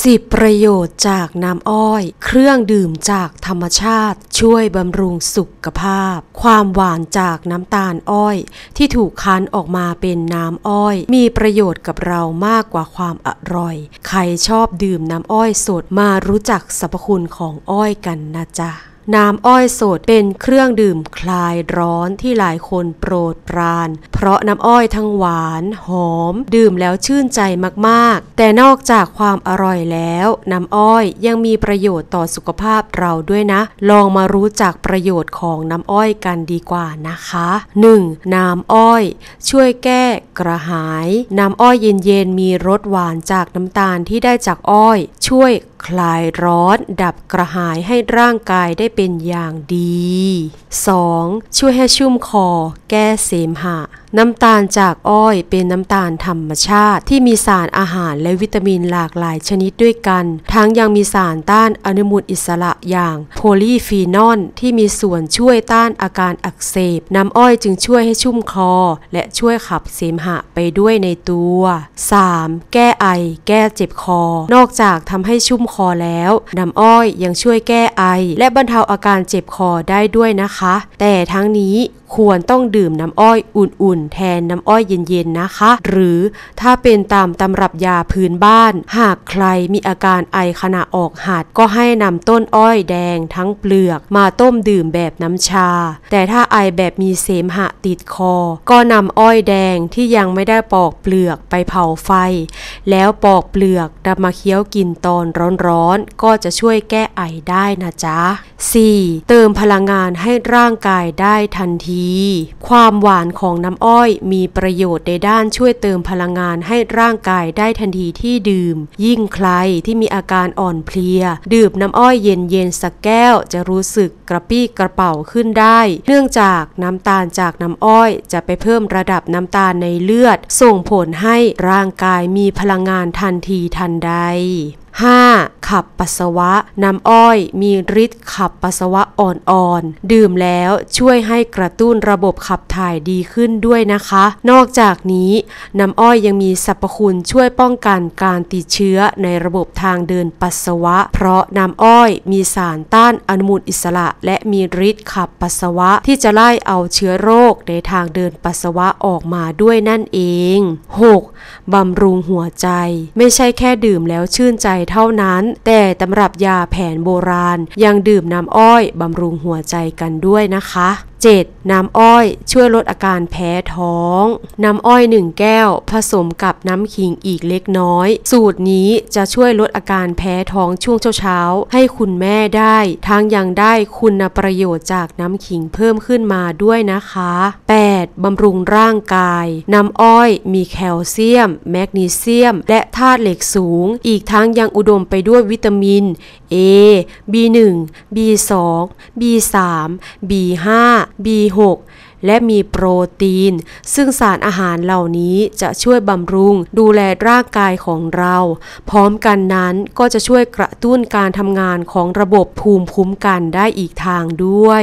10ประโยชน์จากน้ำอ้อยเครื่องดื่มจากธรรมชาติช่วยบำรุงสุขภาพความหวานจากน้ำตาลอ้อยที่ถูกคั้นออกมาเป็นน้ำอ้อยมีประโยชน์กับเรามากกว่าความอร่อยใครชอบดื่มน้ำอ้อยสดมารู้จักสรรพคุณของอ้อยกันนะจ๊ะน้ำอ้อยสดเป็นเครื่องดื่มคลายร้อนที่หลายคนโปรดปรานเพราะน้ำอ้อยทั้งหวานหอมดื่มแล้วชื่นใจมากๆแต่นอกจากความอร่อยแล้วน้ำอ้อยยังมีประโยชน์ต่อสุขภาพเราด้วยนะลองมารู้จักประโยชน์ของน้ำอ้อยกันดีกว่านะคะ 1. น้ำอ้อยช่วยแก้กระหายน้ำอ้อยเย็นๆมีรสหวานจากน้ำตาลที่ได้จากอ้อยช่วยคลายร้อนดับกระหายให้ร่างกายได้เป็นอย่างดี 2. ช่วยให้ชุ่มคอแก้เสมหะน้ำตาลจากอ้อยเป็นน้ำตาลธรรมชาติที่มีสารอาหารและวิตามินหลากหลายชนิดด้วยกันทั้งยังมีสารต้านอนุมูลอิสระอย่างโพลีฟีนอลที่มีส่วนช่วยต้านอาการอักเสบน้ำอ้อยจึงช่วยให้ชุ่มคอและช่วยขับเสมหะไปด้วยในตัว 3. แก้ไอแก้เจ็บคอนอกจากทำให้ชุ่มคอแล้วน้ำอ้อยยังช่วยแก้ไอและบรรเทาอาการเจ็บคอได้ด้วยนะคะแต่ทั้งนี้ควรต้องดื่มน้ำอ้อยอุ่นๆแทนน้ำอ้อยเย็นๆนะคะหรือถ้าเป็นตามตำรับยาพื้นบ้านหากใครมีอาการไอขณะออกหัดก็ให้นำต้นอ้อยแดงทั้งเปลือกมาต้มดื่มแบบน้ำชาแต่ถ้าไอแบบมีเสมหะติดคอก็นำอ้อยแดงที่ยังไม่ได้ปอกเปลือกไปเผาไฟแล้วปอกเปลือกนำมาเคี้ยวกินตอนร้อนๆก็จะช่วยแก้ไอได้นะจ๊ะ 4. เติมพลังงานให้ร่างกายได้ทันทีความหวานของน้ำอ้อยมีประโยชน์ในด้านช่วยเติมพลังงานให้ร่างกายได้ทันทีที่ดื่มยิ่งใครที่มีอาการอ่อนเพลียดื่มน้ำอ้อยเย็นๆสักแก้วจะรู้สึกกระปี้กระเป๋าขึ้นได้เนื่องจากน้ำตาลจากน้ำอ้อยจะไปเพิ่มระดับน้ำตาลในเลือดส่งผลให้ร่างกายมีพลังงานทันทีทันใด5. ขับปัสสาวะน้ำอ้อยมีฤทธิ์ขับปัสสาวะอ่อนๆดื่มแล้วช่วยให้กระตุ้นระบบขับถ่ายดีขึ้นด้วยนะคะนอกจากนี้น้ำอ้อยยังมีสรรพคุณช่วยป้องกันการติดเชื้อในระบบทางเดินปัสสาวะเพราะน้ำอ้อยมีสารต้านอนุมูลอิสระและมีฤทธิ์ขับปัสสาวะที่จะไล่เอาเชื้อโรคในทางเดินปัสสาวะออกมาด้วยนั่นเอง 6. บำรุงหัวใจไม่ใช่แค่ดื่มแล้วชื่นใจเท่านั้นแต่ตำรับยาแผนโบราณยังดื่มน้ำอ้อยบำรุงหัวใจกันด้วยนะคะ 7. น้ำอ้อยช่วยลดอาการแพ้ท้องน้ำอ้อย1แก้วผสมกับน้ำขิงอีกเล็กน้อยสูตรนี้จะช่วยลดอาการแพ้ท้องช่วงเช้าๆให้คุณแม่ได้ทั้งยังได้คุณประโยชน์จากน้ำขิงเพิ่มขึ้นมาด้วยนะคะ 8. บำรุงร่างกายน้ำอ้อยมีแคลเซียมแมกนีเซียมและธาตุเหล็กสูงอีกทั้งยังอุดมไปด้วยวิตามิน A B1 B2 B3 B5 B6 และมีโปรตีนซึ่งสารอาหารเหล่านี้จะช่วยบำรุงดูแลร่างกายของเราพร้อมกันนั้นก็จะช่วยกระตุ้นการทำงานของระบบภูมิคุ้มกันได้อีกทางด้วย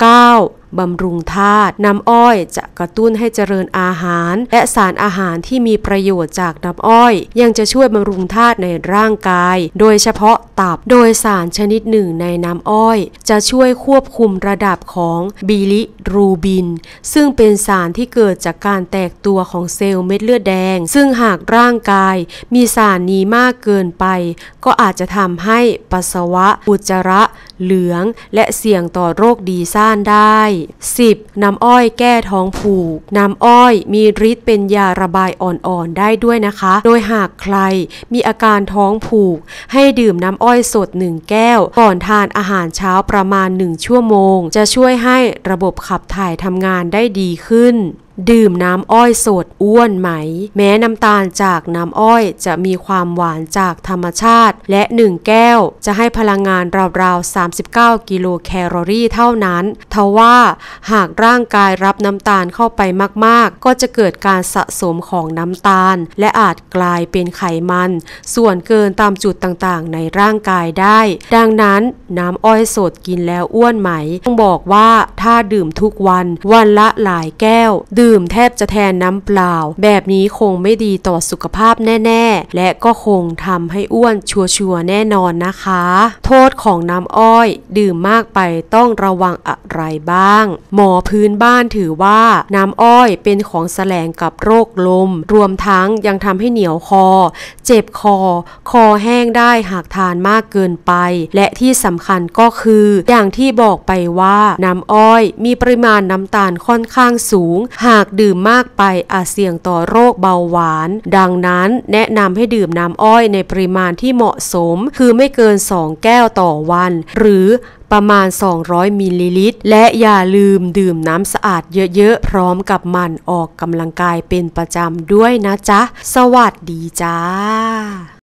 9. บำรุงธาตุน้ำอ้อยจะกระตุ้นให้เจริญอาหารและสารอาหารที่มีประโยชน์จากน้ำอ้อยยังจะช่วยบำรุงธาตุในร่างกายโดยเฉพาะตับโดยสารชนิดหนึ่งในน้ำอ้อยจะช่วยควบคุมระดับของบิลิรูบินซึ่งเป็นสารที่เกิดจากการแตกตัวของเซลล์เม็ดเลือดแดงซึ่งหากร่างกายมีสารนี้มากเกินไปก็อาจจะทำให้ปัสสาวะอุจจาระเหลืองและเสี่ยงต่อโรคดีซ่านได้ 10. น้ำอ้อยแก้ท้องผูกน้ำอ้อยมีฤทธิ์เป็นยาระบายอ่อนๆได้ด้วยนะคะโดยหากใครมีอาการท้องผูกให้ดื่มน้ำอ้อยสด1แก้วก่อนทานอาหารเช้าประมาณ1ชั่วโมงจะช่วยให้ระบบขับถ่ายทำงานได้ดีขึ้นดื่มน้ำอ้อยสดอ้วนไหมแม้น้ำตาลจากน้ำอ้อยจะมีความหวานจากธรรมชาติและ1แก้วจะให้พลังงานราวๆ39กิโลแคลอรี่เท่านั้นทว่าหากร่างกายรับน้ำตาลเข้าไปมากๆก็จะเกิดการสะสมของน้ำตาลและอาจกลายเป็นไขมันส่วนเกินตามจุดต่างๆในร่างกายได้ดังนั้นน้ำอ้อยสดกินแล้วอ้วนไหมต้องบอกว่าถ้าดื่มทุกวันวันละหลายแก้วดื่มดื่มแทบจะแทนน้ำเปล่าแบบนี้คงไม่ดีต่อสุขภาพแน่ๆและก็คงทำให้อ้วนชัวร์ๆแน่นอนนะคะโทษของน้ำอ้อยดื่มมากไปต้องระวังอะไรบ้างหมอพื้นบ้านถือว่าน้ำอ้อยเป็นของแสลงกับโรคลมรวมทั้งยังทำให้เหนียวคอเจ็บคอแห้งได้หากทานมากเกินไปและที่สำคัญก็คืออย่างที่บอกไปว่าน้ำอ้อยมีปริมาณน้ำตาลค่อนข้างสูงหากดื่มมากไปอาจเสี่ยงต่อโรคเบาหวานดังนั้นแนะนำให้ดื่มน้ำอ้อยในปริมาณที่เหมาะสมคือไม่เกิน2แก้วต่อวันหรือประมาณ200มิลลิลิตรและอย่าลืมดื่มน้ำสะอาดเยอะๆพร้อมกับหมั่นออกกำลังกายเป็นประจำด้วยนะจ๊ะสวัสดีจ้า